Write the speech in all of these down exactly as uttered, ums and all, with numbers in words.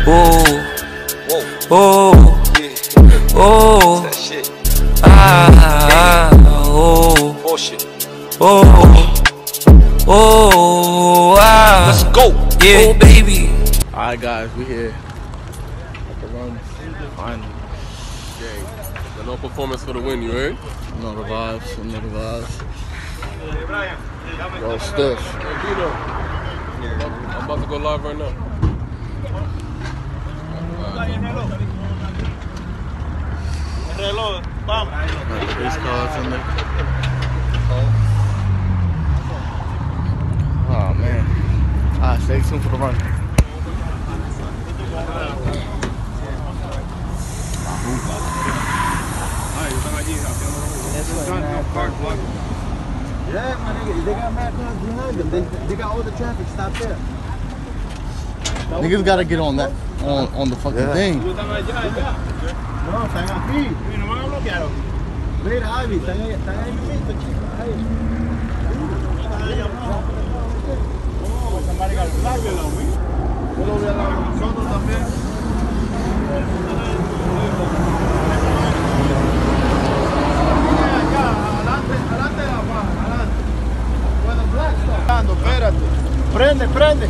Oh, oh, oh, ah, oh, oh, oh, ah. Let's go. Yeah, oh, baby. All right, guys, we here at the run. Finally. Yeah. No performance for the win, you heard? You know the vibes. You know the vibes. Yo, stiff. Hey, Dino. I'm about to go live right now. Race cars in there. Oh man. Alright, stay tuned for the run. Yeah, my nigga, they got mad cars behind them. They, they got all the traffic stopped there. Niggas gotta get on that, on, on the fucking yeah. thing. No, están aquí. Mira, no van a bloquear. Mira, Ivy, están ahí, están ahí, chicos. Ahí. Oh, esa marica al lado de la Wii. Yo lo voy a dar con nosotros también. Acá, adelante, adelante de la faja, adelante. Bueno, Black, espérate. Prende, prende.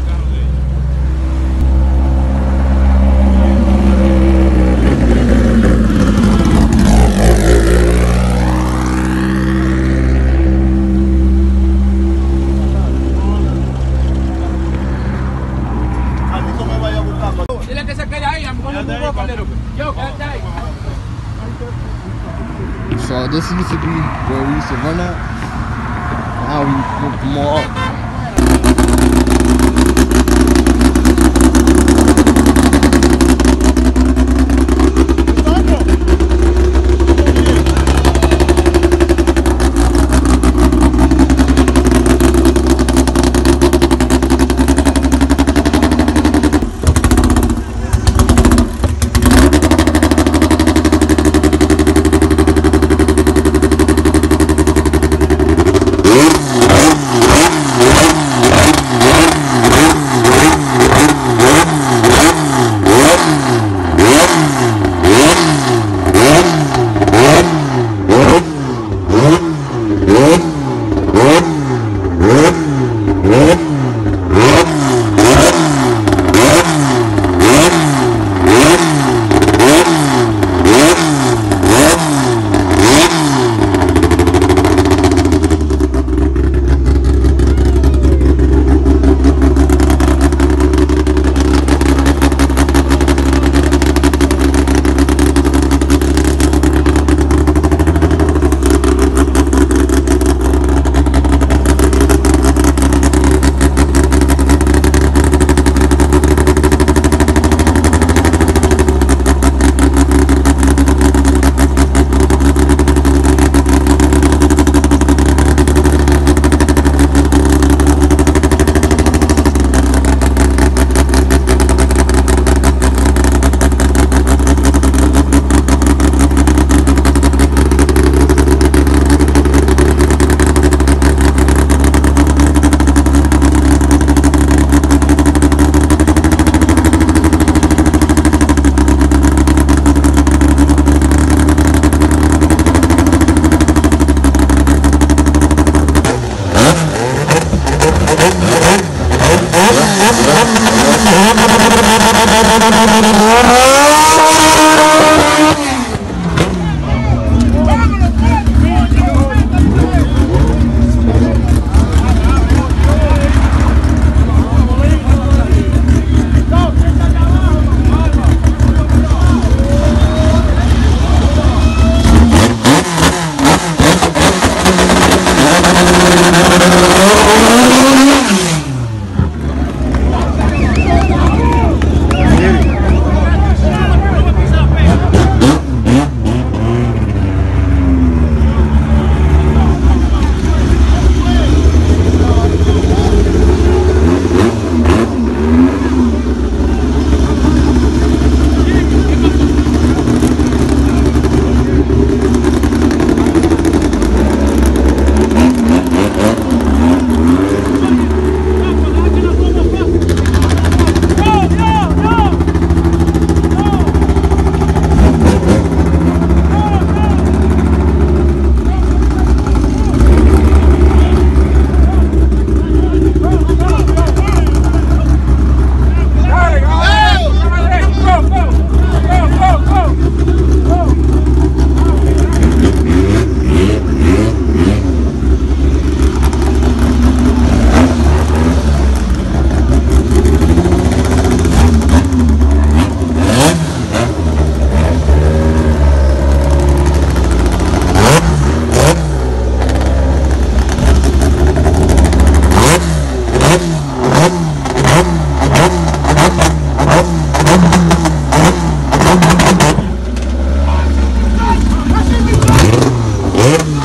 So this used to be where we used to run at. Now we move more up.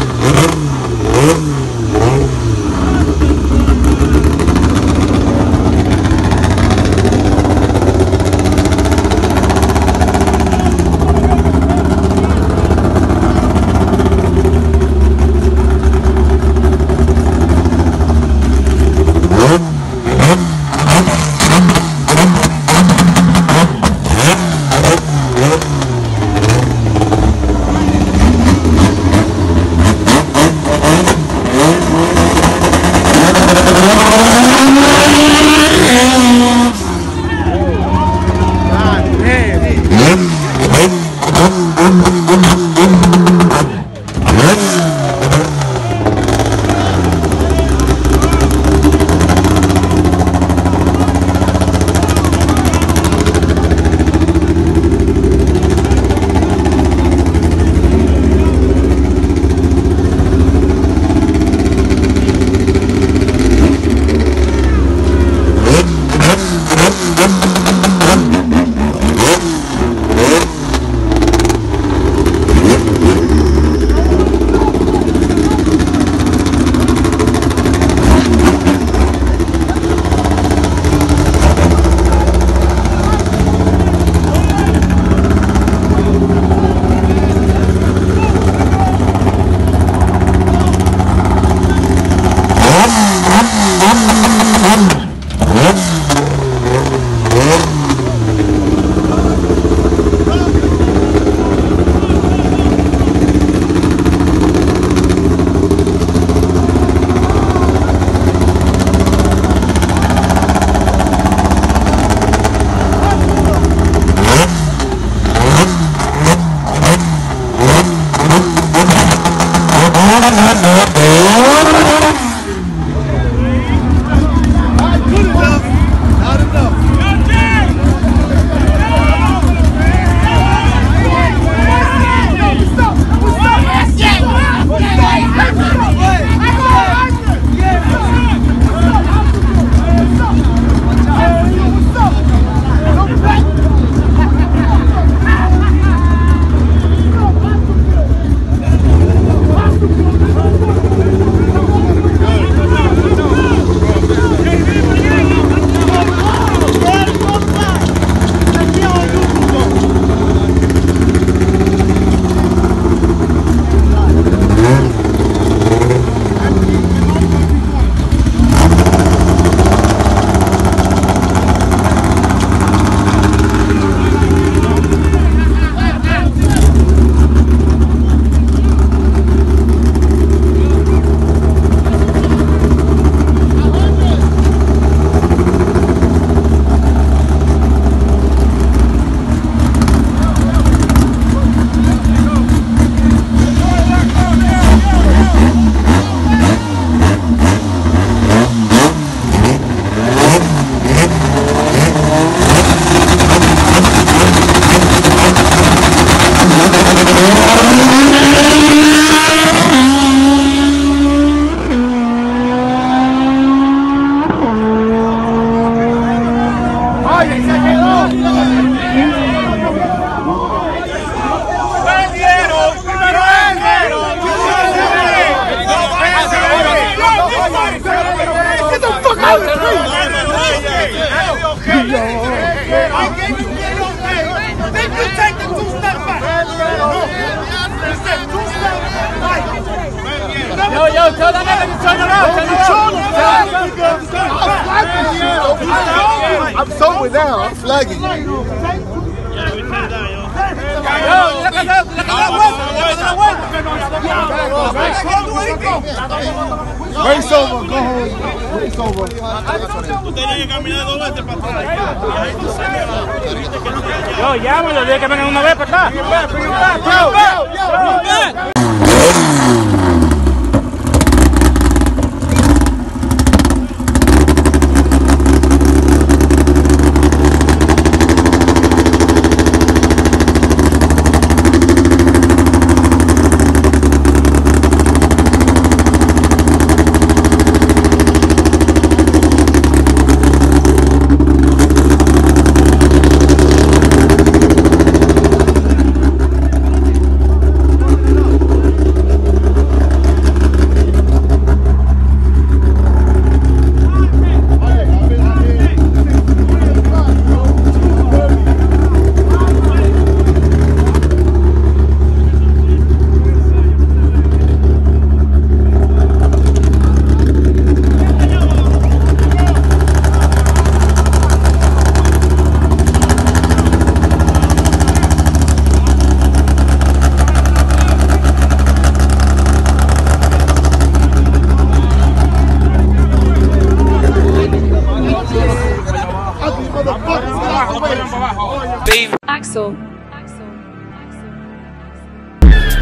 Yo, yo, tell that nigga to turn around. Turn around. I'm sober now. I'm flagging. Yo, look at that. Look at that. Very sober. Go home. Very sober. Tú tenías que caminar dos veces para atrás. Y ahí tú sales. Yo, llámalo, dile que vengan una vez para acá. Yo, yo, yo.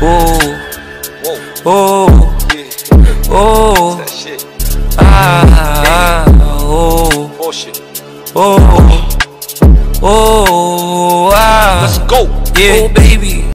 Oh, Whoa. oh, Yeah. oh, That shit. ah, oh, Bullshit. oh, oh, ah. Let's go. Yeah, oh baby.